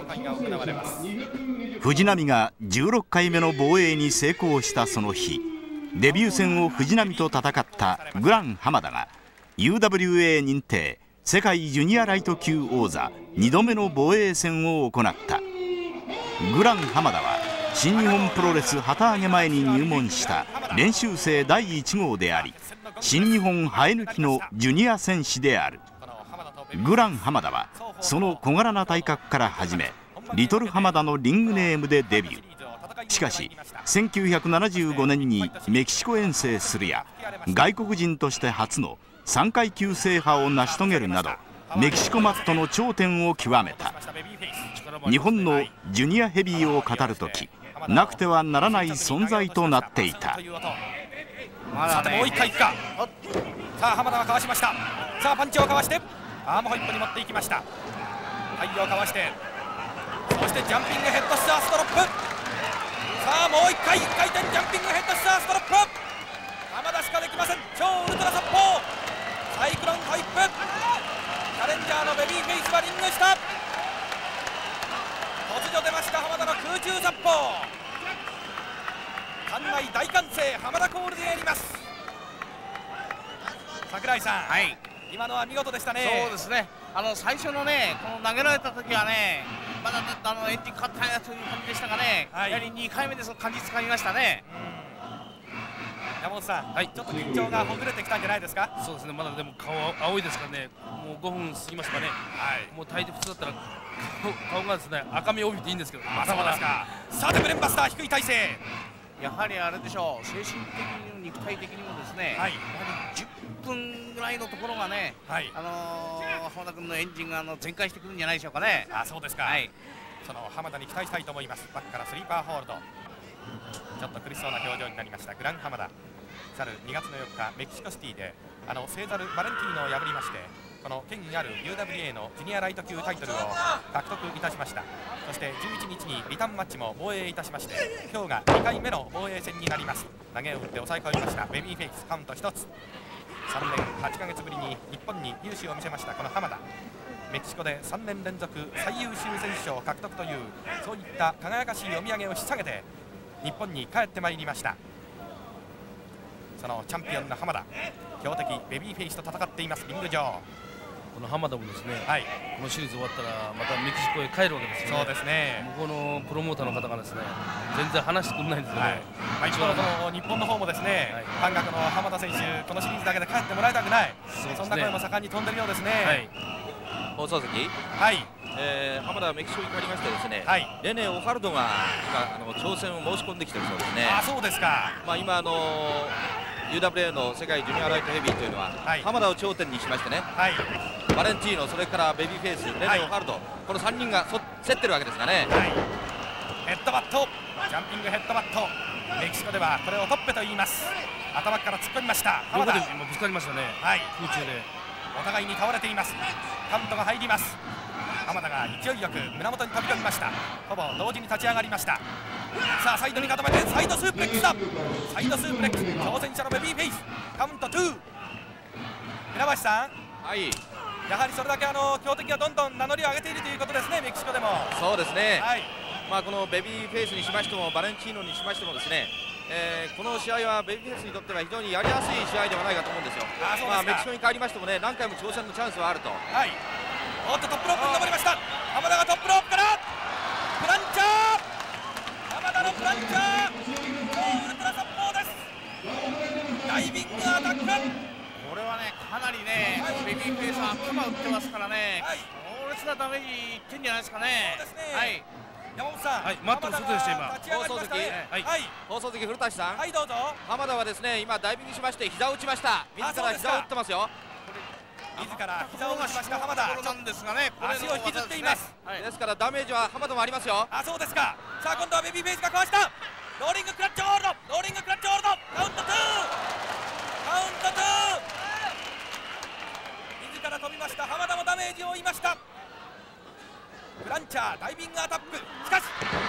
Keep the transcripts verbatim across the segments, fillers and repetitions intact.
会が行われます。 藤波がじゅうろっかいめの防衛に成功したその日、デビュー戦を藤波と戦ったグラン浜田が ユーダブリューエー 認定世界ジュニアライト級王座にどめの防衛戦を行った。グラン浜田は新日本プロレス旗揚げ前に入門した練習生だいいち号であり、新日本生え抜きのジュニア戦士である。グラン浜田はその小柄な体格から始め、リトル浜田のリングネームでデビュー。しかしせんきゅうひゃくななじゅうごねんにメキシコ遠征するや、外国人として初のさん階級制覇を成し遂げるなど、メキシコマットの頂点を極めた。日本のジュニアヘビーを語るとき、なくてはならない存在となっていた。 さてもう一回いくか。さあ浜田はかわしました。さあパンチをかわしてアームホイップに持っていきました。体をかわして、そしてジャンピングヘッドスターストロップ。さあもう一回いっかい転ジャンピングヘッドスターストロップ。浜田しかできません。超ウルトラ殺法サイクロンホイップ。チャレンジャーのベビーフェイスはリング下。突如出ました浜田の空中殺法。館内大歓声、浜田コールでやります。櫻井さん、はい、今のは見事でしたね。 そうですね、あの最初のね、この投げられた時はね、まだあのエンジンかかったやという感じでしたがね、はい、やはりにかいめでその感じつかみましたね。 山本さん、はい、ちょっと緊張がほぐれてきたんじゃないですか。 そうですね、まだでも顔青いですからね、もうごふん過ぎましたかね、はい、もう大抵普通だったら顔がですね赤みを帯びていいんですけど、 まだまだですか。さてブレンバスター低い体勢、 やはりあれでしょう、精神的にも肉体的にもですね、はい、やはりじゅっぷんぐらいのところがね、はい、あのー、浜田君のエンジンがあの全開してくるんじゃないでしょうかね。 あ、そうですか、はい、その浜田に期待したいと思います。バックからスリーパーホールド、ちょっと苦しそうな表情になりましたグラン浜田。去るにがつのよっかメキシコシティであのセーザル・バレンティーノを破りまして、この権威ある ユーダブリューエー のジュニアライト級タイトルを獲得いたしました。そしてじゅういちにちにリターンマッチも防衛いたしまして、今日がにかいめの防衛戦になります。投げを打って抑え込みましたベビーフェイス、カウントひとつ。さんねんはちかげつぶりに日本に勇姿を見せましたこの浜田。メキシコでさんねん連続最優秀選手賞を獲得という、そういった輝かしいお土産を引っ提げて日本に帰ってまいりました。そのチャンピオンの浜田、強敵ベビーフェイスと戦っていますリング上。 この浜田もですね、はい、このシリーズ終わったらまたメキシコへ帰るわけですよね。 そうですね、 向こうのプロモーターの方がですね全然話してくれないんですよね。はい、 まあ、一方の日本の方もですね、はい、半額の浜田選手、このシリーズだけで帰ってもらいたくない、 そ,、ね、そんな声も盛んに飛んでるようですね。はい、 放送席、 はい、 えー、浜田はメキシコに帰りましてですね、はい、レネ・オハルドが今あの挑戦を申し込んできてるそうですね。 あ、そうですか。 まあ今あのーユーダブリューエー の世界ジュニアライトヘビーというのは、はい、浜田を頂点にしましてね、はい、バレンティーノ、それからベビーフェイス、レネ・オハルド、はい、このさんにんがそ競ってるわけですがね、はい、 ヘッドバット、ジャンピングヘッドバット、メキシコではこれをトッペと言います。頭から突っ込みました浜田、 ぶつかりましたね、はい、空中でお互いに倒れています。カウントが入ります。浜田が勢いよく胸元に飛び込みました。ほぼ同時に立ち上がりました。さあサイドに固めてサイドスープレックスだ。サイドスープレックス、挑戦者のベビーフェイス、カウントに。船橋さん、 はい、 やはりそれだけあの強敵がどんどん名乗りを上げているということですね、メキシコでも。 そうですね、はい、まあこのベビーフェイスにしましてもバレンチーノにしましてもですね、えー、この試合はベビーフェイスにとっては非常にやりやすい試合ではないかと思うんですよ。あ、そうですか。まあメキシコに帰りましてもね、何回も挑戦のチャンスはあると。はい、 おっとトップロープに登りました。浜田がトップロープからプランチャー、浜田のプランチャー、ウルトラ殺法です。ダイビングアタック、 これはねかなりね、はい、ベビーフェイスは頭打ってますからね、はい、強烈なダメージいってんじゃないですかね。 そうですね、 はい、 山本さん、 はい、マットの外でした今。 放送席、はい、放送席古舘さん、 はい、どうぞ。 浜田はですね今ダイビングしまして膝を打ちました。自ら膝を打ってますよ。 自ら膝を打ちました浜田なんですがね、 足を引きずっています。 ですからダメージは浜田もありますよ。 あ、そうですか。さあ今度はベビーフェイスがかわした。ローリングクラッチホールド、ローリングクラッチホールド、カウントに、カウントに。自ら飛びました浜田もダメージを負いました。クランチャー、ダイビングアタック、しかし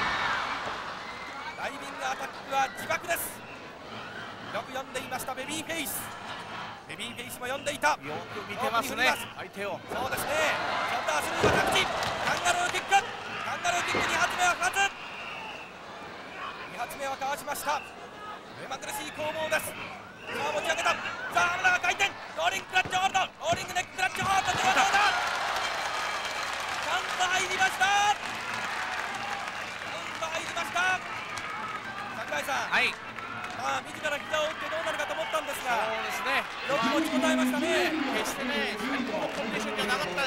ダイビングアタックは自爆です。よく読んでいましたベビーフェイス。ベビーフェイスも読んでいた。よく見てますね、相手を。 そうですね。シャッタースルーが着地、カンガルーキック、カンガルーました。目まぐるしい攻防です。さあ持ち上げた。さあ浜田が回転。ローリングクラッチホールド、ローリングネッククラッチホールド、これはどうだ。ちゃんと入りました。ちゃんと入りました。櫻井さん、はい、まあ自ら膝を打ってどうなるかと思ったんですが、そうですね、よく持ちこたえましたね。決してね、最高のコンディションじゃなかった